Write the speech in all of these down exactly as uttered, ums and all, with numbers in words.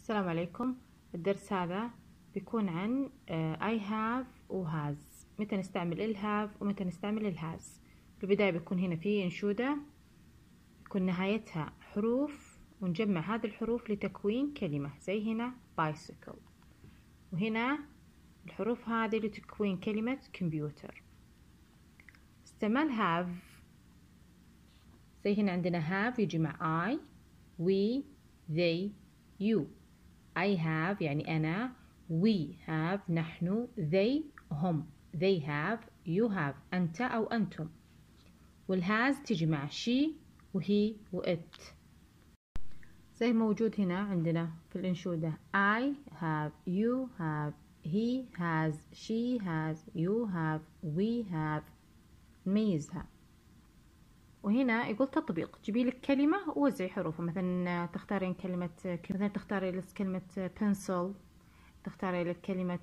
السلام عليكم. الدرس هذا بيكون عن I have و has. متى نستعمل ال have ومتى نستعمل ال has. في البداية بيكون هنا في أنشودة يكون نهايتها حروف ونجمع هذه الحروف لتكوين كلمة، زي هنا bicycle، وهنا الحروف هذه لتكوين كلمة كمبيوتر. استعمال have زي هنا عندنا have يجي مع I، we، they، you. I have يعني أنا، we have نحن، they هم، they have you have أنت أو أنتم. والهاز تيجي مع she وهي وإت، زي موجود هنا عندنا في الأنشودة I have you have he has she has you have we have. نميزها. وهنا يقول تطبيق، جيبي لك كلمة ووزعي حروفها. مثلا تختارين كلمة، مثلا تختاري لك كلمة pencil، تختاري لك كلمة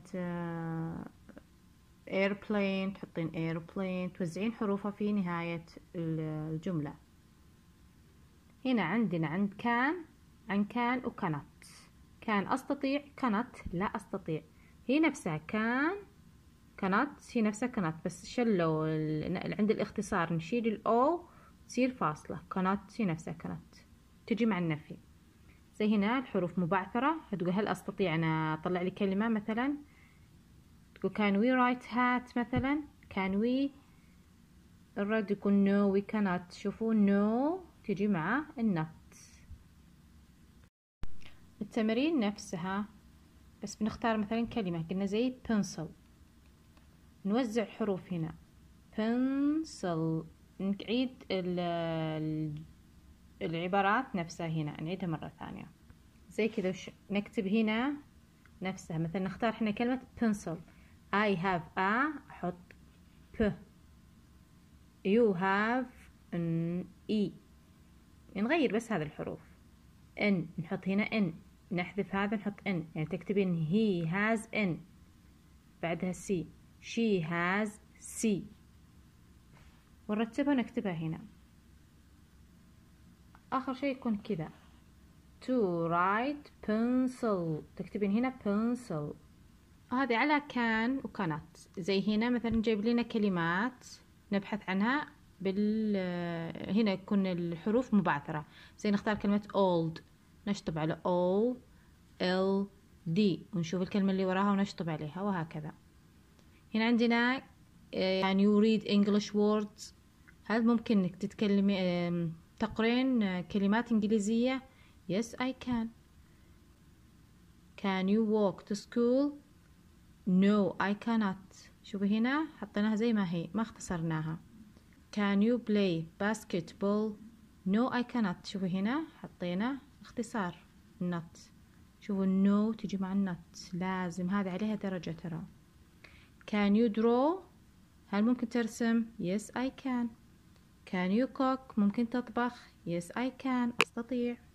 airplane، تحطين airplane، توزعين حروفها في نهاية الجملة. هنا عندنا عند كان عن كان وكانت. كان أستطيع، كانت لا أستطيع. هي نفسها كان كانت، هي نفسها كانت، بس شلوا عند الاختصار نشيل الأو تصير فاصلة. كانت هي نفسها كانت، تجي مع النفي. زي هنا الحروف مبعثرة، تقول هل أستطيع أنا أطلع لي كلمة مثلا، تقول can we write hat مثلا، can we. الرد يكون no we cannot. شوفوا no تجي مع النت. التمارين نفسها بس بنختار مثلا كلمة، قلنا زي pencil، نوزع الحروف هنا pencil، نعيد العبارات نفسها هنا، نعيدها مرة ثانية زي كذا. نكتب هنا نفسها، مثلا نختار هنا كلمة pencil، I have a، أحط p، you have an e، نغير بس هذه الحروف. n نحط هنا n، نحذف هذا نحط n، يعني تكتبين he has n بعدها c، she has c، ونرتبها ونكتبها هنا. آخر شيء يكون كذا to write pencil، تكتبين هنا pencil. هذه على كان وكانت. زي هنا مثلا نجيب لنا كلمات نبحث عنها بال هنا يكون الحروف مبعثرة، زي نختار كلمة old، نشطب على o l d ونشوف الكلمة اللي وراها ونشطب عليها، وهكذا. هنا عندنا can you read English words، هل ممكن انك تتكلمي تقرين كلمات إنجليزية؟ yes I can. can you walk to school؟ no I cannot. شوفي هنا حطيناها زي ما هي، ما اختصرناها. can you play basketball؟ no I cannot. شوفي هنا حطينا اختصار not. شوفوا no تجي مع النت، لازم هذا عليها درجة ترى. can you draw؟ هل ممكن ترسم؟ yes I can. can you cook؟ ممكن تطبخ؟ yes I can، أستطيع.